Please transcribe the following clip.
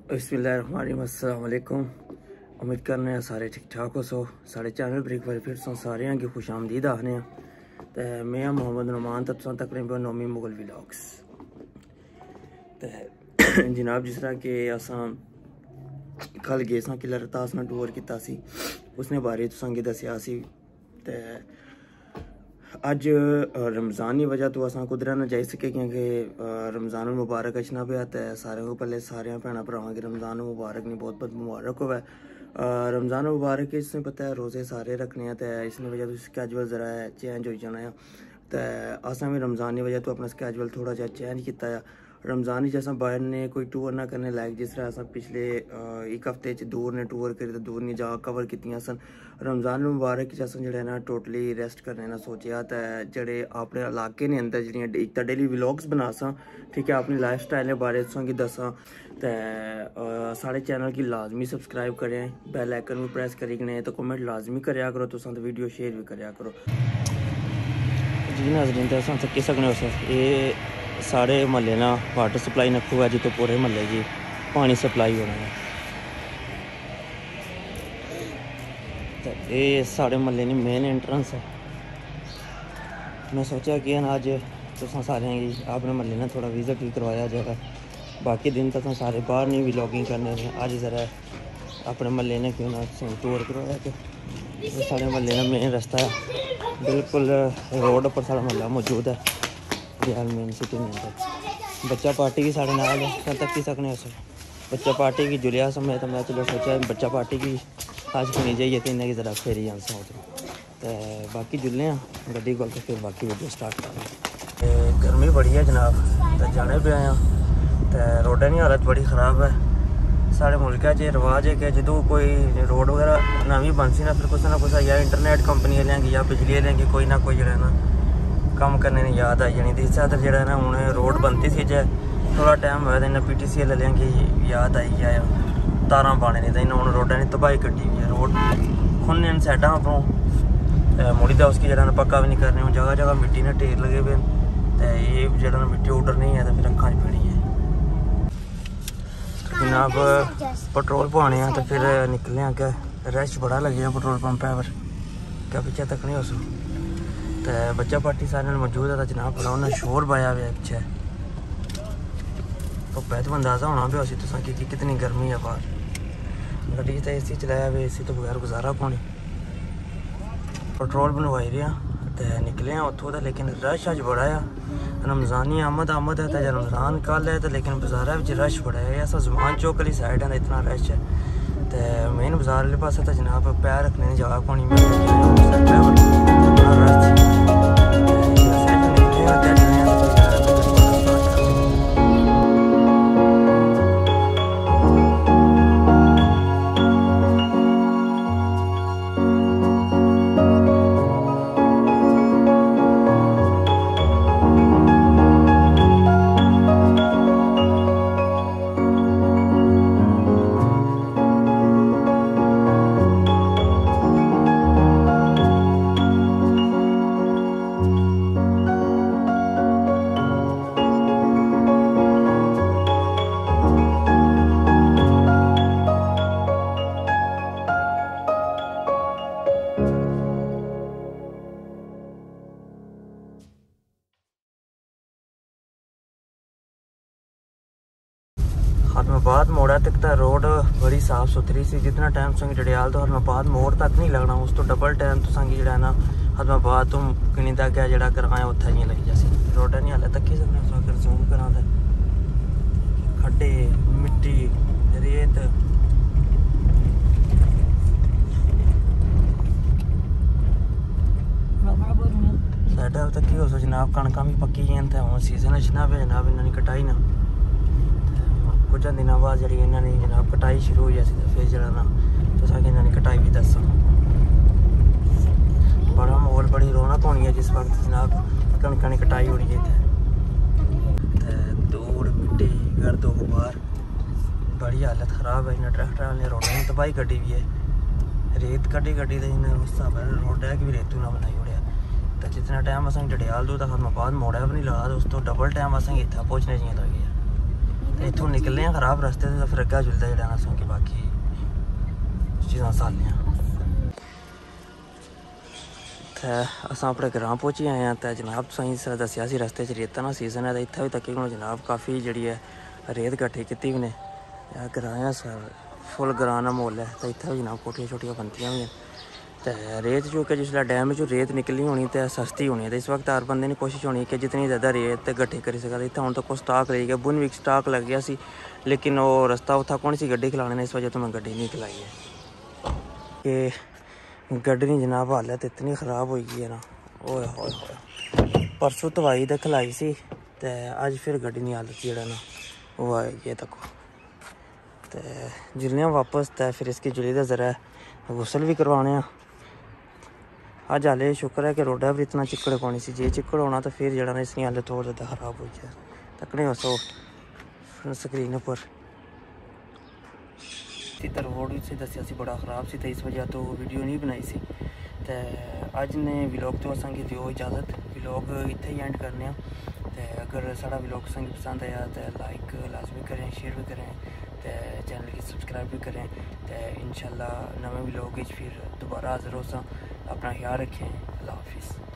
बिस्मिल्लाहिर्रहमानिर्रहीम। उम्मीद करने सारे ठीक ठाक हो सो। साढ़े चैनल पर एक बार फिर सारे की खुश आमदीद आखने। तो मैं मोहम्मद नुमान तो तुम तकरीबन नौमी मुगल व्लॉग्स। तो जनाब जिस तरह के असा कल गए सा किला रतास में टूर किया सी, उसने बारे तुसेंगी दस्सिया सी। ते अज रमज़ान की वजह तो अस कुदरा ना जाई सके क्योंकि रमज़ान मुबारक अचना पाया। तो सारे को पहले सारे भैन भरावान की रमज़ान मुबारक नहीं बहुत बहुत मुबारक होवे। रमज़ान मुबारक इसने पता है रोज़े सारे रखने हैं। तो इसने वजह तो स्कैजुअल ज़रा चेंज हो जाना है। तो असें भी रमज़ान की वजह तो अपना स्कैजुअल थोड़ा जहा चेंज किया। रमज़ान अस बाहर ने कोई टूर ना करने लायक, जिस तरह अस पिछले एक हफ्ते दूर ने टूर कर दूर नहीं जा कवर कीतियां सन। रमज़ान मुबारक अस जो ना टोटली रेस्ट करने ना सोचा। तो जोड़े अपने इलाके ने अंदर जी एक तो डेली व्लॉग्स बना सा, ठीक है, अपनी लाइफ स्टाइल के बारे तुसेंगी दसा। तो साढ़े चैनल की लाजमी सबसक्राइब करें, बैल आइकन भी प्रेस करी तो कमेंट लाजमी कराया करो। तुम तो वीडियो शेयर भी कराया करो जी नाज़रीन। तो अस थकी सकने ये साढ़े महल्ले ना वाटर सप्लाई नक्खू है, जितो पूरे महल्ले की पानी सप्लाई होना है। तो ये साढ़े महल्ले की मेन एंट्रेंस है। मैं सोचा कि अज तुम सारे अपने महल्ले ने थोड़ा विजिट भी करवाया जाएगा। बाकी दिन तो सारे बाहर नहीं व्लॉगिंग करने। अज ज़रा अपने महल्ले ने क्यों ना टूर करवाया कि साढ़े महल्ले का मेन रस्ता है, बिल्कुल रोड पर साढ़ा महल्ला मौजूद है रियाल मेन सिटी में अंदर। बच्चा पार्टी भी साढ़े नाल है, तक सकने उस बच्चा पार्टी की जुलिया समय। तो मैं चलो सोचा बच्चा पार्टी की आज सुनी जाइए तो इन्हें की ज़रा फेरी आंसा हो। तो बाकी जुलने गड्डी को तो फिर बाकी वीडियो स्टार्ट कर। गर्मी बड़ी है जनाब, तो जाने पे आया। तो रोडा की हालत बड़ी ख़राब है। साढ़े मुल्क च रिवाज है कि जो कोई रोड वगैरह नवी बनसी ना, फिर कुछ ना कुछ या इंटरनेट कंपनी वाले की या बिजली वाले की कोई ना कोई जो ना कम करने की याद आई जानी। इस तरह जो ना हूँ रोड बनती सी जे थोड़ा टाइम होया तो इन्हें PTCL वाले की याद आई गया तारा पाने नहीं। तो इन्हें हूँ रोडा की तबाही कटी हुई है। रोड खुलने साइडा अपनों मुड़ी तो उसकी जगह पक्का भी नहीं करने। जगह जगह मिट्टी ने ढेर लगे पे। तो ये जो मिट्टी उडर नहीं है तो फिर अखा पीनी है जनाब। पेट्रोल पाने तो फिर निकले अगर रश बड़ा लगे पेट्रोल पंप है पर क्या पीछे तक नहीं हो सो। तो बच्चा पार्टी सारे मौजूद है। तो जनाब बड़ा उन्हें शोर पाया हुआ पिछे। तो तो अंदाज़ा होना भी उसी तुसा कि कितनी गर्मी है बाहर। गड्डी तो AC चलाया हुआ, AC तो बगैर गुजारा पानी। पेट्रोल बनवाई रहे तो निकले हैं उतों का, लेकिन रश अज बड़ा है। रमज़ानी आमद है तो रमज़ान कल है तो, लेकिन बाजारा रश बड़ा है। अस ज़ुबान चौक वाली साइड है इतना रश है। तो मेन बाजार वाले पास तो जनाब पैर रखने की जगह पानी हरमाबाद मोड़ा तक तो रोड बड़ी साफ सुथरी सी। जितना टाइम तुम जड़ियाल तो हरमाबाद मोड़ तक नहीं लगना, उस तो डबल टाइम तुसेंगी जो ना हरमाबाद तो किनी तक है जो कराया उत्थे ही लगी जैसे। रोडा नहीं हाले तक सकने अगर जूम करा तो खड्डे मिट्टी रेत। साइड तक हो सो जनाब कणक भी पक्की हैं। तो हूँ सीजन अच्छना पे जनाब इन्होंने कटाई ना कुछ दिनों बाद जी इन्होंने जनाब कटाई शुरू हुई सी। तो फिर जरा ना तो इन्होंने कटाई भी दसा। बड़ा माहौल बड़ी रौनक होनी है जिस वक्त जनाब कणक की कटाई होनी है। धूड़ मिट्टी गर्द गुबार बड़ी हालत ख़राब है। इन्हें ट्रैक्टर वाले रोड की तबाही कटी हुई है। रेत कटी तो इन्हें उस हिसाब से रोड है कि भी रेतू ना बनाई उड़िया। तो जितना टाइम असें जड़ियाल दूर तक हरमाबाद मोड़ा भी नहीं लगा, तो उस तो डबल टाइम असें इतना पहुँचने चाहिए लगे। तो इतों निकलने खराब रस्ते तो फिर अग्गा जुलता जेड़ा ना कि बाकी चीज़ां सालियां तो असां अपने ग्रां पहुंची आए हैं। तो जनाब तुसें दस्सेआ सी रस्ते च रेता ना सीजन है तो इत्थै भी तकरीबन जनाब काफ़ी जी है रेत कट्ठी की उन्हें ग्रां फुल ग्रां का माहौल है। तो इत्थै भी जनाब कोठियां छोटियां बनतियां भी हैं। तो रेत चूंकि जिसलै डैम चो रेत निकली होनी तो सस्ती होनी तो इस वक्त हर बंदे की कोशिश होनी कि जितनी ज़्यादा रेत कट्ठी करी सका। इतना हूँ तक स्टाक रही गया बुन भी स्टाक लग गया सी लेकिन वो रस्ता उत्था कौन सी गड्डी खिलाने ने इस वजह तो मैं गड्डी नहीं खिलाई है कि गड्डी की जनाब हालत इतनी ख़राब हो गई है ना। ओए होए होए परसों धवाई तो खिलाई सी तो अज फिर गड्डी की हालत जेड़ा ना वो आई है तक तो जिलने वापस तो फिर इसकी जुली का ज़रा गुसल भी करवाने। अज हाले शुक्र है कि रोडा पर इतना चिक्कड़ पौनी सी जे चिक्कड़ होना तो फिर जरा इसकी हालत और ज़्यादा ख़राब हो जाए। तकने सो स्क्रीन पर इधर रोड से दसिया सी बड़ा ख़राब सी तो इस वजह तो वीडियो नहीं बनाई सी। तो अज ने व्लॉग तो असेंगी दियो इजाज़त व्लॉग इत्थे ही एंड करने। तो अगर साड़ा व्लॉग असेंगी पसंद आया तो लाइक लाजमी करें शेयर भी करें तो चैनल की सब्सक्राइब भी करें। तो इंशाल्लाह नवे व्लॉग फिर दोबारा हाज़िर हो। अपना ख्याल रखें। अल्लाह हाफिज़।